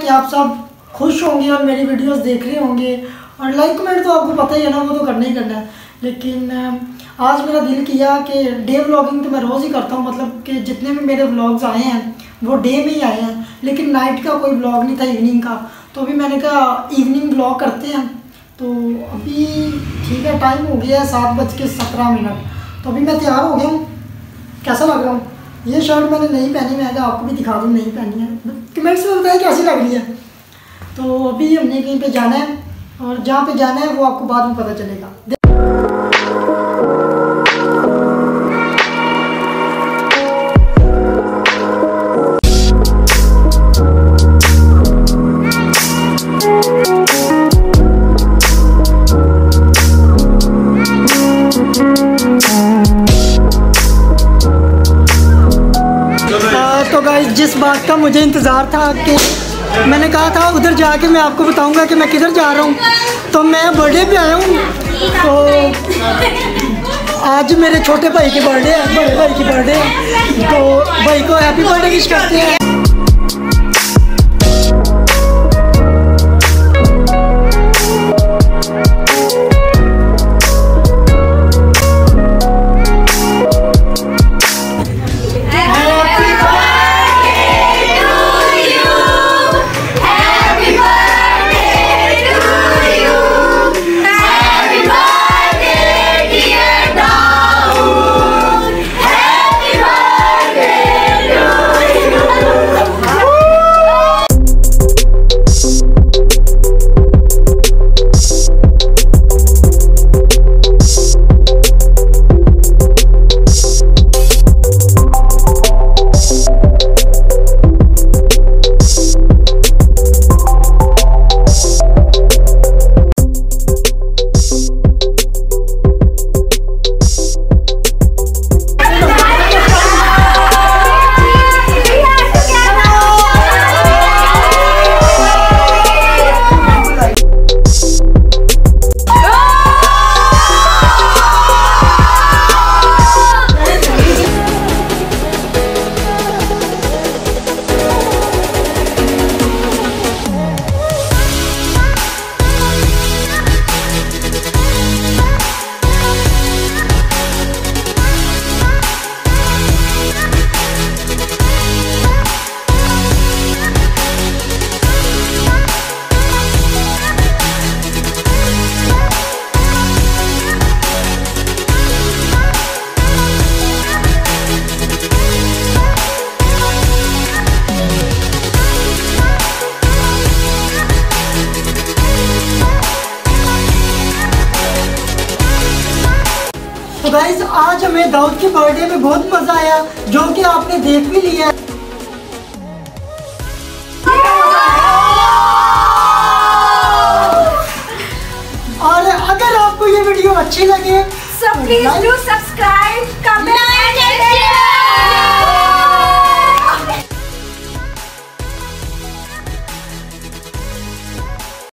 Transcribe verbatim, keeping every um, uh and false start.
आप सब खुश होंगे और मेरी वीडियोस देख रहे होंगे, और लाइक कमेंट तो आपको पता ही है ना, वो तो करना ही करना है। लेकिन आज मेरा दिल किया कि डे व्लॉगिंग तो मैं रोज़ ही करता हूँ, मतलब कि जितने भी मेरे व्लॉग्स आए हैं वो डे में ही आए हैं, लेकिन नाइट का कोई व्लॉग नहीं था, इवनिंग का। तो अभी मैंने कहा इवनिंग व्लॉग करते हैं। तो अभी ठीक है, टाइम हो गया है सात बज के सत्रह मिनट। तो अभी मैं तैयार हो गया हूँ। कैसा लग रहा हूँ? ये शर्ट मैंने नहीं पहनी, मैं क्या आपको भी दिखा दूँ नहीं पहनी है, कमेंट्स में बताएं कैसी लग रही है। तो अभी हमने कहीं पे जाना है, और जहाँ पे जाना है वो आपको बाद में पता चलेगा। तो गाइस, जिस बात का मुझे इंतज़ार था कि मैंने कहा था उधर जाके मैं आपको बताऊंगा कि मैं किधर जा रहा हूँ, तो मैं बर्थडे पे आया हूँ। तो आज मेरे छोटे भाई की बर्थडे है, बड़े भाई की बर्थडे है, तो भाई को हैप्पी बर्थडे विश करते हैं। तो गाइस, आज हमें दाऊद के बर्थडे में बहुत मजा आया, जो कि आपने देख भी लिया है। और अगर आपको ये वीडियो अच्छी लगे so please do subscribe, comment and share।